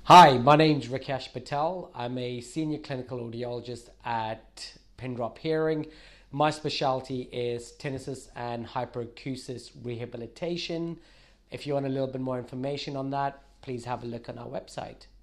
Hi, my name's Rekesh Patel. I'm a senior clinical audiologist at Pindrop Hearing. My specialty is tinnitus and hyperacusis rehabilitation. If you want a little bit more information on that, please have a look on our website.